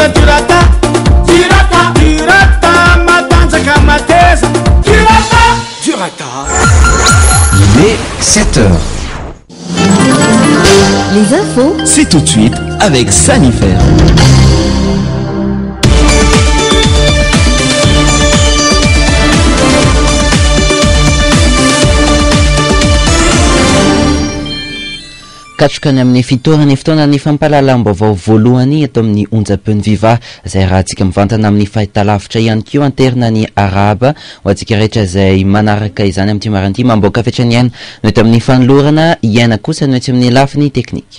Il est 7h. Les infos, c'est tout de suite avec Sanifer. Katrokany amin'ny fitorany fotoana ny fampalalam-baovao voalohany eto amin'ny onjam-peny viva izay raha antsika mivantana amin'ny fahitalavitra ihany koa anternany araba ho antsika rehetra izay manaraka izany amin'ny timaranty mamboaka fetrany aina no eto amin'ny fanolorana iaina kosa no etsy amin'ny lafiny teknika.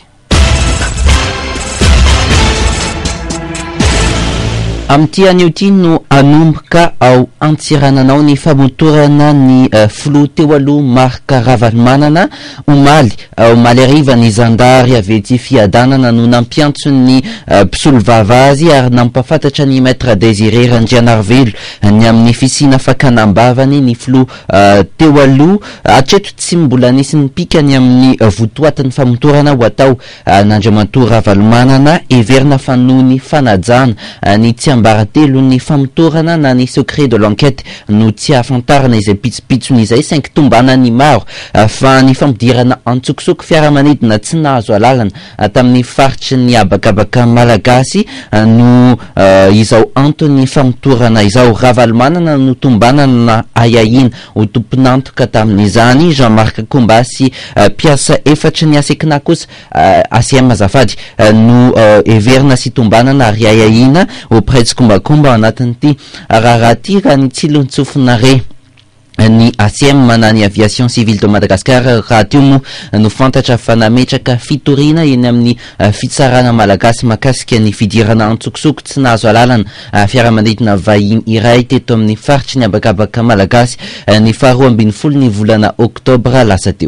Amty anio ty no anomboka ao antsirananao ny famotorana ny filoha teo aloha marika Ravalomanana omaly ariva ny zandary avy ety fiadanana no nampiantso ny mpisolo vava azy ary nampafantatra ny maître Désiré Randrianarivelo ny amin'ny fisina fakanambavany ny filoha teo aloha hatreto tsy mbola nisy ny pikany amin'ny votoatin'ny famotorana ho atao n'Andriamatoa Ravalomanana everina fa noho ny fanajana ny ambaratelo ny famotorana na ny secret de l'enquête no tsy ahafantarana izay pitsopitsony izay saingy tombana ny maro fa ny fampidirana antsokosoko fiaramanidina tsy nahazo alalana tamin'ny faritry ny abakabaka malagasy no izao antony famotorana izao. Ravalomanana no tombanana ayahina ho tomponantoka tamin'izany. Jean-Marc Kombasy piasa efatry ny asekina kosa ACM azafady no everina sy tombanana ary ayahina auprès kombakomba anatin'ity raha ny tsilontsofina re ny ACM manany aviation civile de Madagascar raha teo mo no fantatra fa nametraka fitoriana eny amin'ny fitsarana malagasy makasika ny fidirana antsokosoko tsy nahazo alalana fiaramanidina vahiny iray teto amin'ny faritry ny abakabaka malagasy ny 12 ny volana oktobra lasa teo.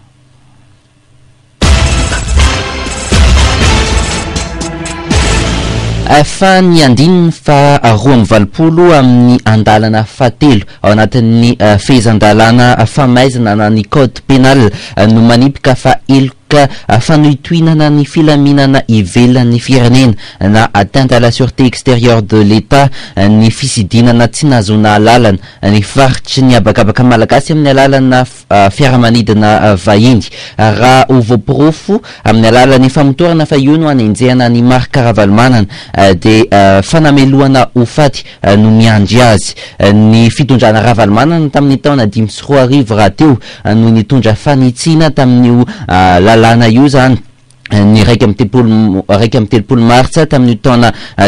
Fa ny andininy fa 20 amin'ny andalana fatelo ao anatin'ny fehezan-dalana famaizana na ny code pénal no manipika fa fanohitoinana ny filaminana ivelan'ny firenena na atteinte à la sûreté extérieure de l'État ny fisidinana tsy nazona alalana ny faritry ny abakabaka malagasy amin'ny alalana fiaramanidina vahiny raha ho voapirofo amin'ny alalan'ny famotorana fa io no anenjehana ny marika Ravalomanana de fanameloana ho faty no miandry azy. Ny fitondrana Ravalomanana tamin'ny taona 2023 raha teo no nitondra fanitsina tamin'io lalana io zany ny raiky amin'ny telopolo martsa tamin'ny taona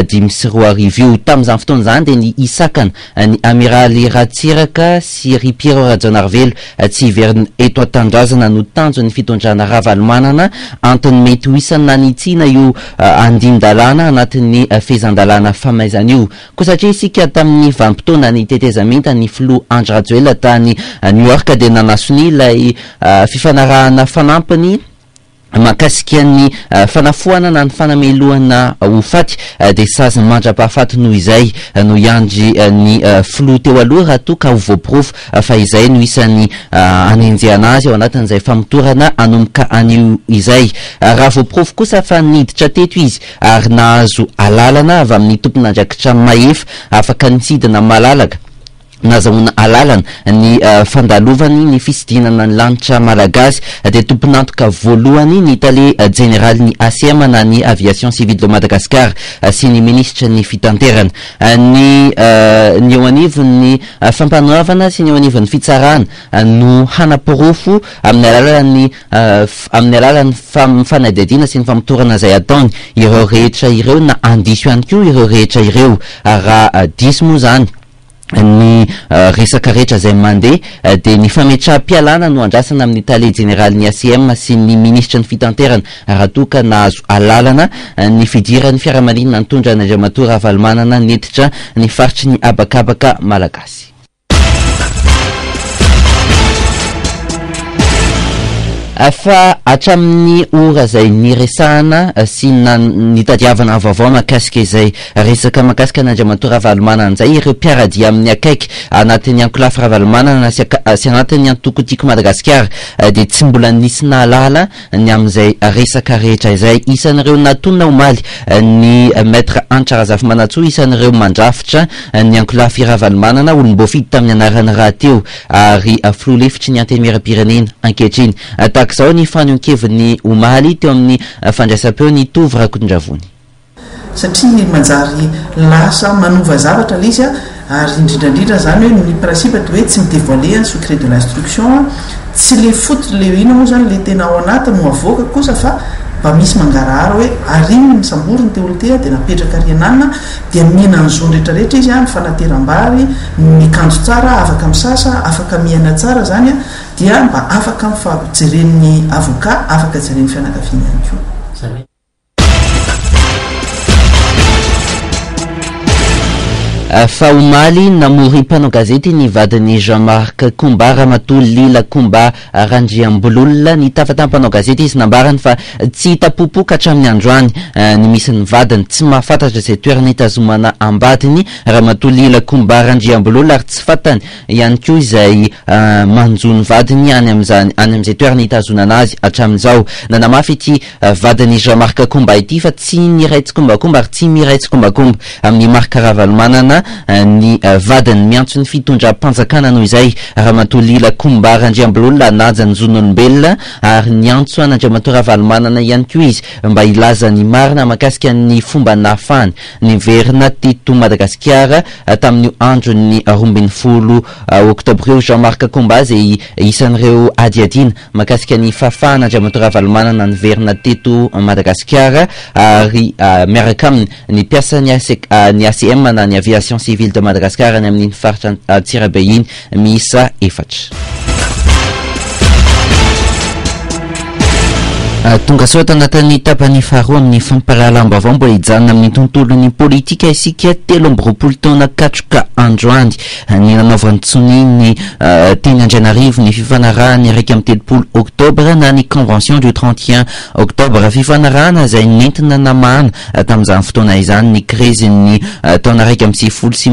2023 io. Tamin'izany fotoana zany de ny isakana ny amiraly Ratsiraka sy ry Pierre Randrianarivelo tsy iveriny eto an-tanindrazana no tanjo ny fitondrana Ravalomanana antony mety ho isany nanitsina io andin-dalana anatin'ny fehezan-dalana famaizana io koa satria isika tamin'ny vanim-potoana ny tetezamenta ny filoha Andry Rajoelina tany New York de nanasony ilay fifanarahana fanampiny makasika ny fanafoana na ny fanameloana ho faty de sazy mandra-pahafaty noho izay no iandry ny filoha teo aloha raha toa ka ho voapirofo fa izay no isan'ny anenjehana azy ao anatin'izay famotorana anomboka anio izay. Raha voapirofo kosa fa niditra teto izy ary nahazo alalana avy amin'ny tompon'andraikitra mahefa afaka nitsidina malalaka nazahoana alalana ny fandalovany ny fisidinana ny lanitra malagasy de tomponantoka voalohany ny tale général ny ACM na ny aviation civile de Madagascar sy ny ministre ny fitanterana ny eo anivon'ny fampanoavana sy ny eo anivon'ny fitsarana no hanapirofo amin'ny alalan'ny fanadihadiana sy ny famotorana izay ataony ireo rehetra ireo na andiso ihany koa ireo rehetra ireo raha diso moa zany ny resaka rehetra izay mandeha de ny fametraha-pialana no andrasana amin'ny tale général ny ACM sy ny ministre ny fitanterana raha toa ka nahazo alalana ny fidiran'ny fiaramanidina nitondra an'Andriamatoa Ravalomanana netitra ny faritry ny abakabaka malagasy. fa hatramin'ny ora zay niresahana sy nitadiavana vaovao mahakasika izay resaka mahakasika n'Andriamantoa Ravalomanana zay ireo mpiaradia amin'ny akaiky anatin'ny ankolafy Ravalomanana sy anatin'ny antokotiko Madagasikara de tsy mbola nisy nahalala ny amin'izay resaka rehetra izay isan'ireo natonona omaly ny maître Antra Razafy Manatsoa isan'ireo mandrafitra ny ankolafy Ravalomanana olom-boafidy tamin'ny anaran'ny raha teo ary filoha-lefitry ny antenimieram-pirenena ankehitriny tak'izao ny fanehoan-keviny omaly teo amin'ny fandraisam-peo ny Tovy Rakotondravony satria manjary lasa manova zavatra lay izy ary indrindrandrindra zany hoe ny principe hoe tsy midévoiler un secret de l'instruction tsy le foto le ina moa zany le tena ao anatiny no avoaka kosa fa mba misy mangarahara hoe ariny ny samboriny teolotera dia napetraka rianana dia mihena an'izao rehetrarehetra izy ny fanateram-bary mikanjo tsara afaka misasa afaka miaina tsara zany dia mba afaka mifajeren'ny avocat afaka jeren'ny fianakaviana ihany koa. Fa omaly namory mpanao gazety ny vadiny Jean-Marc Komba Ramatoly Lila Komba Randriambololona ny tafatampanao gazety izy nambarany fa tsy hitapopoka hatramin'ny androany ny misy ny vadiny tsy mahafantatra izay toerana hitazomana ambadiny Ramatoly Lila Komba Randriambololona ary tsy fantany ihany koa izay manjony vadiny any amin'izay toerana hitazonana azy hatramin'izao nanamafy ity vadiny Jean-Marc Komba ity fa tsy niraitsy kombakomba ary tsy miraitsy kombakomba amin'ny marika Ravalomanana ny vadiny miantso ny fitondram-panjakana noho izay Ramatoly Lila Komba Randriambololona naja ny zon'olombelona ary niantso an'Andriamantoa Ravalomanana ihany koa izy mba ilaza ny marina mahakasika ny fomba nahafany niverina teto Madagasikara tamin'io andro ny 12 oktobra eo Jean-Marc Komba zay isan'ireo adiadina mahakasika ny fahafahan'Andriamantoa Ravalomanana niverina teto Madagasikara ary miaraka aminy ny piasa ny ACM na ny aviation civile de Madagascar ny amin'ny faritra Antsirabe iny miisa 4. Tonga soa tanatin'ny tapany faharoa amin'ny famparahalam-baovao mbola hijanona amin'ny tontolon'ny politika isika 13 taona katroka androany ny nanaovany tsony ny teny Andrainarivo ny fifanarahany raika amin'ny 30 oktobra na ny convention du 31 oktobra fifanarahana izay nentina namahana tamin'izany fotoana izany ny krizin'ny taona raika amin'ny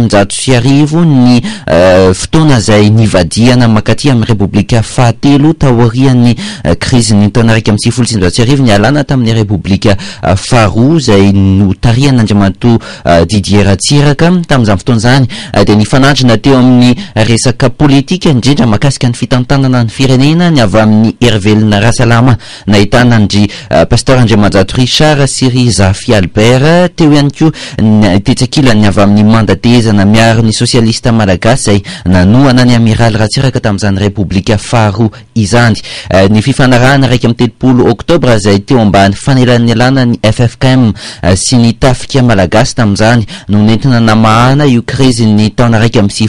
1990 ny fotoana izay nivadiana makaty amin'ny Repoblika fahatelo taorian'ny krizin'ny taona raika amin'ny 1990 ny alana tamin'ny Repoblika faharoa izay notarian'Andriamantoa Didier Ratsiraka tamin'izany fotoana izany dia nifanandrina teo amin'ny resaka politika indrindra mahakasika ny fitantanana ny firenena ny avy amin'ny Hervelina Rasalama nahitana ndry pasteur Andriamanjato Richard sy ry Zafy Albert teo ihany koa tetsakila ny avy amin'ny mandatezana miaro ny sosialista malagasy izay nanohana ny Amiral Ratsiraka tamin'izany Repoblika faharoa izany ny fifanarahana raika amin'ny 30 oktobra izay teo ambany fanelan'ny alana ny FFKM sy ny tafika malagasy tamin'izany no nentina namahana io krizin'ny taona raika amin'ny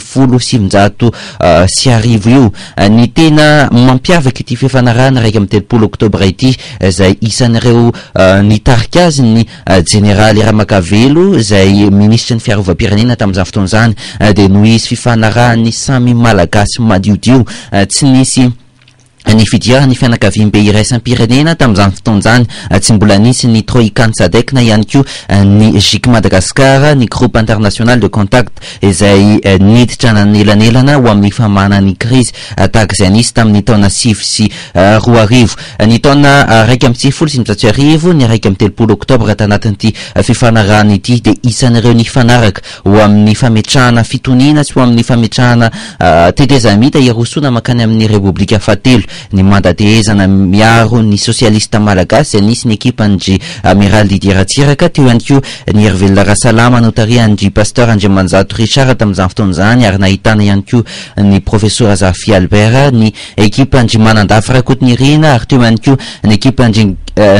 17 sy arivo io ny tena mampiavaka ity fifanarahana raika amin'ny 30 oktobra ity izay isan'ireo nitarika azy ny generaly Ramakavelo izay ministra ny fiarovam-pirenena tamin'izany fotoana izany dia no izy fifanarahany samy malagasy madiodio tsy nisy ny fidirana ny fianakaviam-be iraisampirenena tamin'izany fotoana izany tsy mbola nisy ny Troïka ny SADC na ihany koa ny JIC Madagascar ny groupe international de contact izay niditra nanelanelana ho amin'ny famana ny krizy tahaka izay nisy tamin'ny taona 5 sy 2 arivo ny taona raika amin'ny 10 arivo ny raika amin'ny 30 oktobra tanatin'ity fifanarahana ity dia isan'ireo nifanaraka ho amin'ny fametrahana fitoniana sy ho amin'ny fametrahana tetezamita iarosona makany amin'ny Repoblika fahatelo ny mandatezana miaro ny sosialista malagasy nisy ny ekipandry Amiral Didier Ratsiraka teo ihany koa ny Hervelina Rasalama notariandry pasteur Andriamanjato Richard tamin'izany fotoana izany ary nahitana ihany koa ny professeur Zafy Albert ny ekipandry Manandafy Rakotonirina ary teo ihany koa ny ekipandry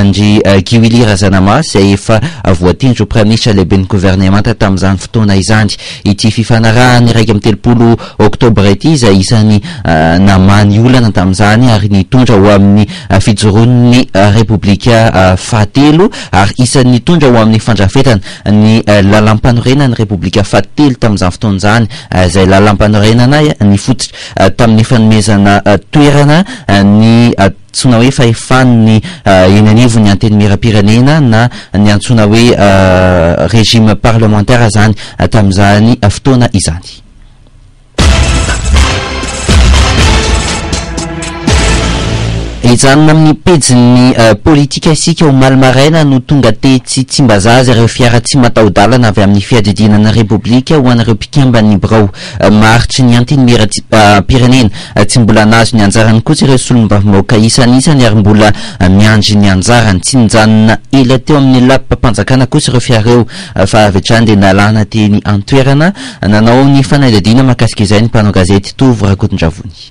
Giwili Razanamase izay efa voatindro au premier ministre lehibe ny gouvernemanta tamin'izany fotoana izany ity fifanarahany raika amin'ny 30 oktobra ity izay isan'ny namany olana tamin'izany izany ary nitondra ho amin'ny fijoroan'ny Republika fahatelo ary isan'ny nitondra ho amin'ny fandrafetana ny lalam-panorenan'ny Republika fahatelo tamin'izany fotoan'izany izay lalam-panorenana nifototra tamin'ny fanomezana toerana ny antsoina hoe fahefan'ny eny anivon'ny anteny miram-pirenena na ny antsoina hoe régime parlementaire zany tamin'izany fotoana izany. Izany amin'ny pejin'ny politika isika omaly maraina no tonga tetsy Tsimbazaza ireo fiara tsy mataho-dalana avy amin'ny fiadidinana Republika ho an'ireo mpikambany birao maritry ny anteny miram-pirenena tsy mbola nazo ny anjarany kosa ireo solombavambahoaka isan'isany ary mbola miandry ny anjarany tsy nijanona ela teo amin'ny lampam-panjakana kosa ireo fiareo fa avy hatrany dia nalana teny antoerana nanao ny fanadihadiana mahakasika izay ny mpanao gazety Tovo Rakotondravony.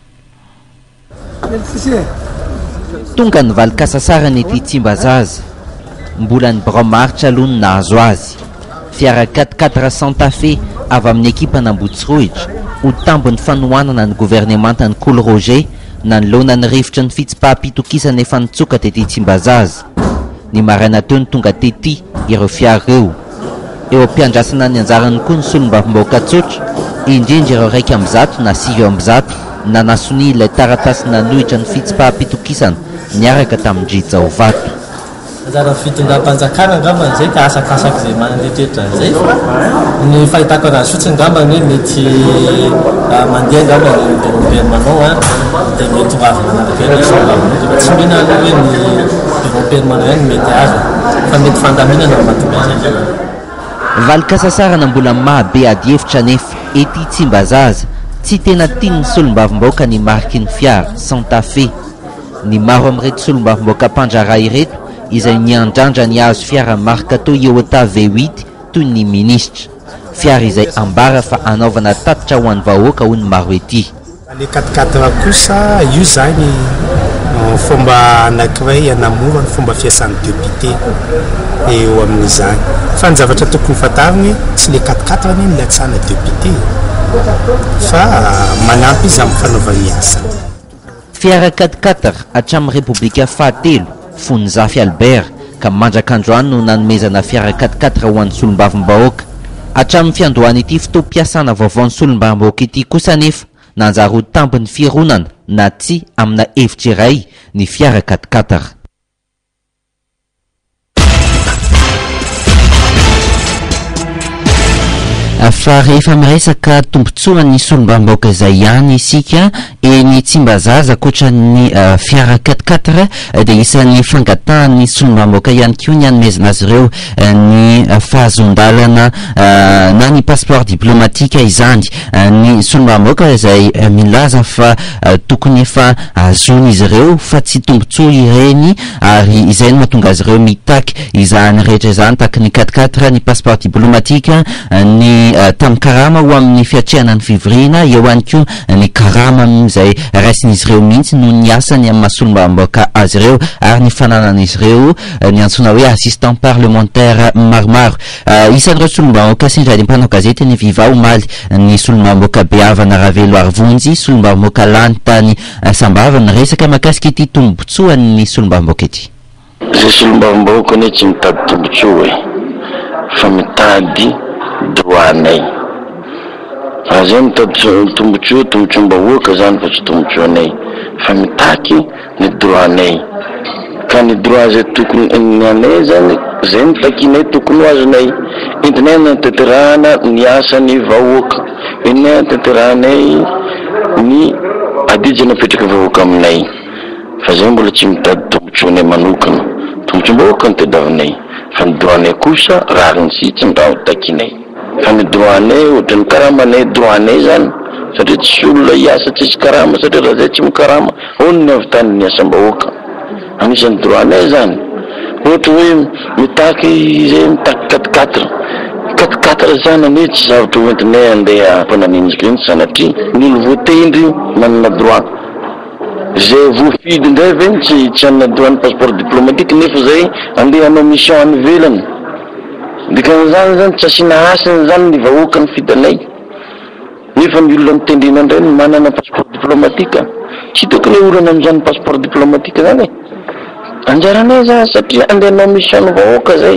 Tonga ny valikasasara nety Tsimbazaza mbola ny birao maritra aloha no nahazo azy. Fiara 4x4 Santa Fe avy amin'ny ekipa n'Ambotsiroitra ho tambon'ny fanohanana ny gouvernementany Kolo Roger nanoloana ny rivotra ny fitsipaham-pitokisana efa nitsoka tety Tsimbazaza. Ny maraina teo ny tonga tety ireo fiara ireo. Eo am-piandrasana ny anjarany koa ny solombavambahoaka tsotra indrindra ireo 1 na 5 na nasony ilay taratasy nanohitra ny fitsipaham-pitokisana niaraka tamin'ny Drijao Vato. Anjara fitondram-panjakana angamba izay ka asakasaka izay manandretrehitra izay ny fahitako anazy fotsiny angamba ny mety mandeha angamba ny bureau-permanent dia mety ho avy manaraka tsy mihina aloha hoe ny bureau-permanent ihany mety azo fa mety fandaminana mahatonga azy. Valikasasara na mbola mahabe ady hevitra nefa ety Tsimbazaza tsy tena tiany solombavambahoaka ny mariky ny fiara Santa Fe. Ny maro amin'ireto solombavambahoaka mpandrara ireto izay niandrandra ny azo fiara marika Toyota V8 toy ny ministra. Fiara izay ambara fa anaovana tatitra ho an'ny vahoaka ho ny maro ety. Le 4x4 kosa io zany fomba anankiray anamora ny fomba fiasan'ny député eo amin'izany. Fa ny zavatra tokony fantarina tsy le 4x4 ny latsana député fa manampy izy amin'ny fanaovany asa. Fiara 4x4 hatramin'ny Republika fahatelo fony Zafy Albert ka mandrak'androany no nanomezana fiara 4x4 ho an'ny solombavambahoaka. Hatramin'ny fiandohany ity fotoam-piasana vaovao ny solombavambahoaka ity kosa nefa nanjary ho tambon'ny fironana na tsy amina hevitra iray ny fiara 4x4. Fa rehefa miresaka tombontsoa ny solombavambahoaka izay ihany isika eny Tsimbazaza koatra ny fiara 4x4 dia isan'ny fangatahan'ny solombavambahoaka ihany koa ny hanomezana azy ireo ny fahazondalana na ny passeport diplomatika izany. Ny solombavambahoaka izay milaza fa tokony efa azony izy ireo fa tsy tombontsoa ireny ary izay no mahatonga azy ireo mitaky izany rehetra izany taky ny 4x4 ny passeport diplomatika ny tamin'ny karama ho amin'ny fiatrehana ny fivoriana eo ihany koa ny karama izay raisin'izy ireo mihitsy no ny asany amin'ny solombavambahoaka azy ireo ary ny fananan'izy ireo ny antsoina hoe assistant parlementaire maromaro. Isan'ireo solombavambahoaka sendra ny mpanao gazety ny Viva omaly ny solombavambahoaka Beavana Ravelo Arivonjy, solombavambahoaka Lanitany Sambavana resaka mahakasika ity tombontsoa ny solombavambahoaka ity. Izay solombavambahoaka ny tsy mitady tombontsoa fa mitady droanay. Raha zay mitady tombontsoa-mbahoaka zany fa tsy tombontsoanay fa mitaky ny droanay. Ka ny droit zay tokony ny anay zany zay mitakinay tokony ho azonay. Entinay natanterahana ny asan'ny vahoaka, entinay natanteranay ny adija napetraka vahoaka aminay. Fa zay mbola tsy mitady tombontsoanay manokana, tombontsoam-bahoaka ny tadiavinay fa ny droanay kosa rariny sitsy raha takinay. Fa ny droanay ohatra ny karamanay droanay zany satria tsy olona hiasa tsisy karama satria raha zay tsy mikaramaony ny avitany ny asam-bahoaka. Anisan'ny droanay zany ohatra hoe mitaky zay mitaky 4x4 zany ane tsy zavatra hoentinay andeha ampananenjika iny sanatria ny olo voatendry manana droit. Zay voafidy indray ve tsy anana droit ny passeport diplomatique nefa zay andeha hanao mission any ivelany. Dikan'izany zany tsy asina asany zany ny vahoaka ny fidanay nefa ny olona mitendrena indray ny manana passeport diplomatika. tsy hitako le orana amin'izany passeport diplomatique zany anjaranay za satria andehanao mission vahoaka zay.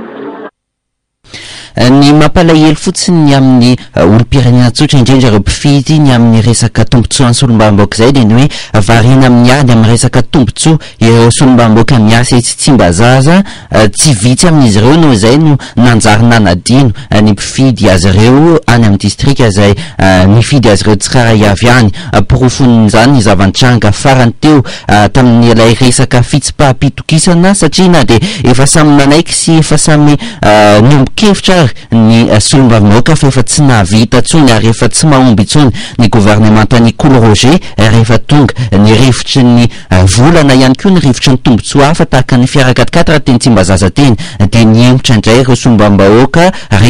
Ny mampalahelo fotsiny amin'ny olo-pirenena tsotra indrindra ireo mpifidy ny amin'ny resaka tombontsoa ny solombavambaoaka zay dia ny hoe variana amin'ny ady amin'ny resaka tombontsoa ireo solombavambaoaka miasa tsy tsimba zaza tsy vitsy amin'izy ireo noho izay no nanjary nanadino ny mpifidy azy ireo any amin'ny distrika izay mifidy azy ireo tsirara iavy any porofon'izany ny zavantranga farany teo tamin'ny ilay resaka fitsipaham-pitokisana satria na dia efa samy nanaiky sy efa samy niombon-kevitra ny solombavambaoaka fa efa tsy nahavita tsony ary efa tsy mahomby itsony ny gouvernementany Cool Roger rehefa tonga ny rivotry ny volana ihany koa ny rivotry ny tombontsoa hafa tahaka ny fiara 4x4 raha teny Tsimbazaza teny dia niemotra indray ireo solombavambaoaka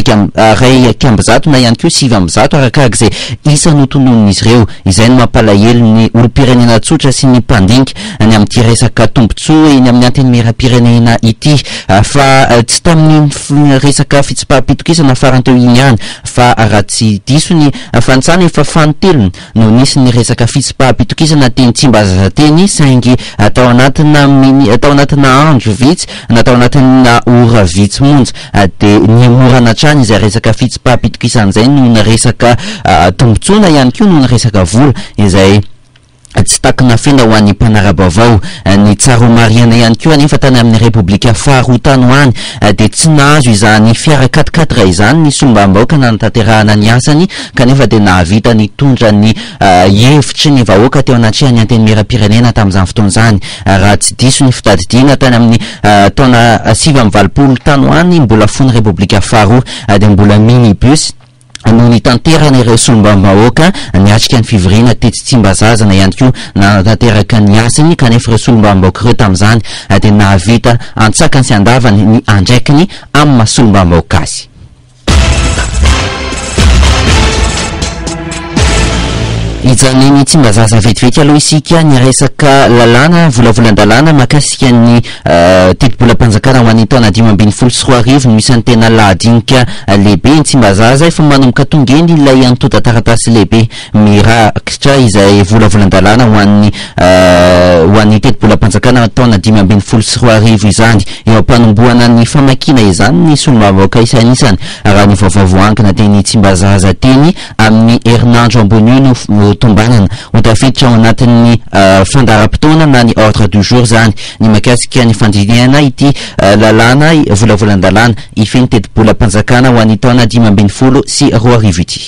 ray ambizato na ihany koa 7 ambizato arakarak'izay isa notonon'izy ireo. Izay no mampalahelo ny olo-pirenena tsotra sy ny mpandinika ny amin'ity resaka tombontsoa eny amin'ny anteny mera-pirenena ity fa tsy tamin'ny resaka fitsipaham-pitokisana farany teo iny ihany fa raha tsy diso ny fantsana efa fanotelony no nisy ny resaka fitsipaham-pitokisana teny Tsimbazaza teny saingy atao anatina andro vitsy na atao anatina ora vitsy monja dia niemorana hatrany izay resaka fitsipaham-pitokisana izay noho ny resaka tombontsoana ihany koa noho ny resaka vola izay tsy takina fena ho an'ny mpanara-baovao ny tsaromariana ihany koa anefa tany amin'ny Repoblika faharotany ho any dia tsy nahazo izany fiara 4x4 izany ny solombavambaoaka nanatanterahana ny asany kanefa dia nahavita nitondra ny hevitry ny vahoaka teo anatrehany anteny mera-pirenena tamin'izany fotoana izany. Raha tsy diso ny fitadidiana tany amin'ny taona 2020 tany ho any mbola fony Repoblika faharoa dia mbola minibus no nitanterana ireo solombavambaoaka niatrika ny fivoriana tetsy Tsimbazaza na ihany koa nanatanteraka ny asany kanefa ireo solombavambaoaka ireo tamin'izany dia nahavita antsakany sy andavany ny andraikiny amin'ny maha-solombavambaoaka azy. Ijaneny Tsimbazaza vetivety aloha isika ny resaka lalàna volavolan-dalàna mahakasika ny tetibolam-panjakana ho an'ny taona 2024 no isan'ny tena lahadinika lehibe ny Tsimbazaza efa manomboka tonga eny ilay antonta taratasy lehibe mirakitra izay volavolan-dalàna ho an'ny tetibolam-panjakana taona 2024 izany eo ampanomboana ny famakina izany ny solombavambaoaka isanisany raha ny vaovavoankina teny Tsimbazaza teny amin'ny herinandro ambony no tombanana ho tafiditra ao anatin'ny fandaram-potoana na ny ordre du jour zany ny mahakasika ny fandiniana ity lalàna volavolan-dalàna ifeny tetibolam-panjakana ho an'ny taona 2020 sy 2024 ity.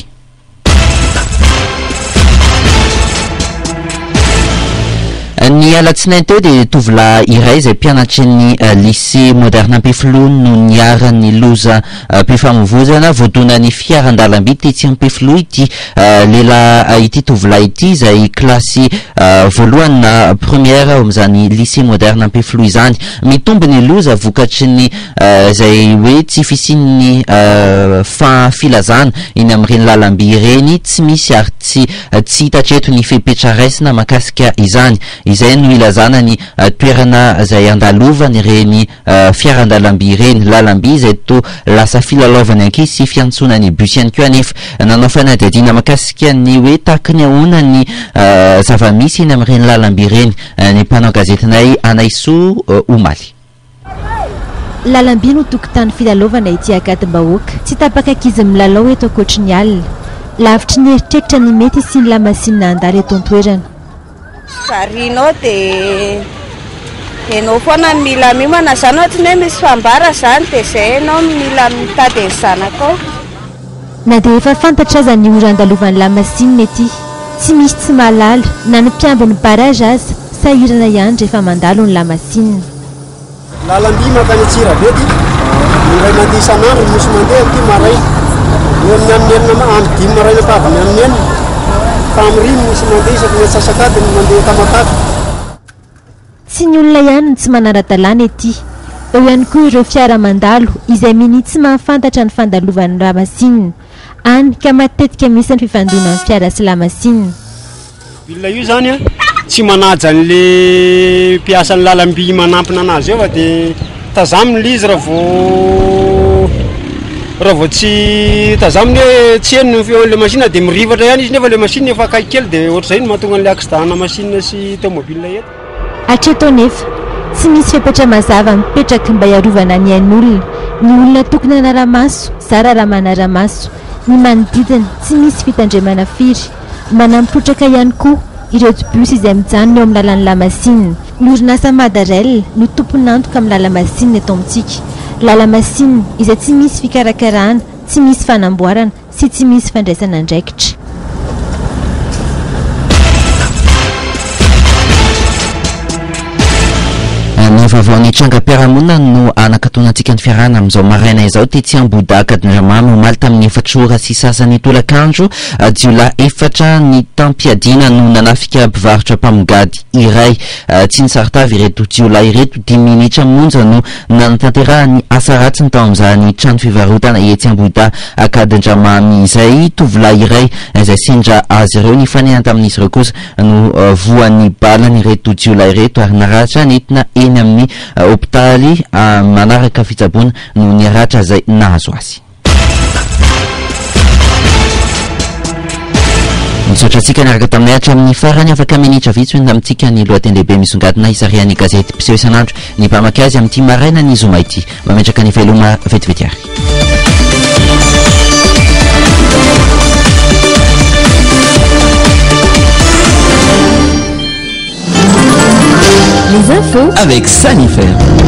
Ny alatsinainy teo dia tovolahy iray izay mpianatry ny lycée moderne Ampefiloha no niarany loza mpifamoivoizana voadonan'ny fiaran-dalamby tetsy Ampefiloha ity lehilahy ity tovolahy ity izay klasy voalohany na première amin'izany lycée moderne Ampefiloha izany mitombo ny loza vokatry ny izay hoe tsy fisian'ny filazana iny amin'ireny lalamby ireny tsy misy ary tsy hitatreto ny fepetra raisina mahakasika izany. Izay no ilazana ny toerana izay andalovany ireny fiaran-dalamby ireny lalamby izay to lasa filalaovany ankizy sy fiantsonany bus ihany koa anefa nanao fanadihadiana mahakasika ny hoe tahaky ny ahoana ny zava-misy eny amin'ireny lalamby ireny ny mpanao gazetinay Anaiso Omaly. Lalamby no tokotany filalaovana ity akatim-bahoaka tsy tapaka ankizy milalao eto ankoatry ny alina lavitry ny eritreritra ny mety sy ny lamasinina andary eto an-toerana. Varinao dia ianao foana mila mimana zany ohatry ny hoe misy fambara zany dia izay ianao mila mitady ny zanakao. Na dia efa fantatra aza ny ora andalovan'ny lamasinina ety tsy misy tsy mahalala na ny mpiambiny barage aza sahirana ihany rehefa mandalo ny lamasinina. Lalamby makany Antsirabe ty iray mandeha isan'andro misy mandeha ty maray eo amin'ny amin'enina amin'ny 5 maraina ka avy amin'ny enina fa amin'iriny misy mandeha isaky ny atsasakady ny mandeha tamataka. Tsy ny olona ihany tsy manara-dalàna ety eo ihany koa ireo fiara mandalo izay minitsy mahafantatra ny fandalovan'ny lamasinina any ka matetika misy ny fifandonan'ny fiara sy lamasinina. Olona io zany a tsy manaja an'le mpiasan'ny lalamby manampina anazy eo fa dia tazaminy izy raha vao raha vao tsy tazaminy hoe tsy heno feon'le machine dia mirivatra ihany izy nefa le machine efa akaiky kely dia ohatr'izay no mahatonga an'le accident-na machine sy tomobile eto. Hatreto nefa tsy misy fepetra mazava mipetraka mba hiarovana ny ain'olona, ny olona tokony hanara-maso zara raha manara-maso, ny manodidina tsy misy fitandremana firy, manampitrotraka ihany koa ireo bus izay mijanona eo amin'ny lalan'ny lamasinina. Ny orinasa Madarel no tompony antoka amin'ny lalamasina eto amintsika, lalamasina izay tsy misy fikarakarana, tsy misy fanamboarana sy tsy misy fandraisana andraikitra. Ny vaovaon'ny trangam-piarahamonina no anakatonantsika ny fiarahana amin'izao maraina izao tetsy Ambohidahy Kadindramamy omaly tamin'ny 4 ora sy sasany tolakandro jiolahy 4 ny tampiadina no nanafika mpivarotra mpamongady iray. Tsy nisaritavy ireto jiolahy ireto 10 minitra monja no nanatanteraha ny asa ratsiny tao amin'izany trano fivarotana etsy Ambohidahy Kadindramamy izay. Tovolahy iray izay sendra azy ireo ny fanehana tamin'izy ireo kosa no voan'ny balany ireto jiolahy ireto ary naratra nentina eny amin'ny hopitaly manaraka fitsaboana no niaratra izay nahazo azy. Misaotra antsika niaraka taminay hatramin'ny farany afaka minitra vitsy hoenina amintsika ny lohateny lehibe misongadina isarian'ny gazety mpiseho isan'andro ny mpamaky azy amin'ity maraina ny zoma ity mametraka ny veloma vetivety ary. Les infos avec Sanifer.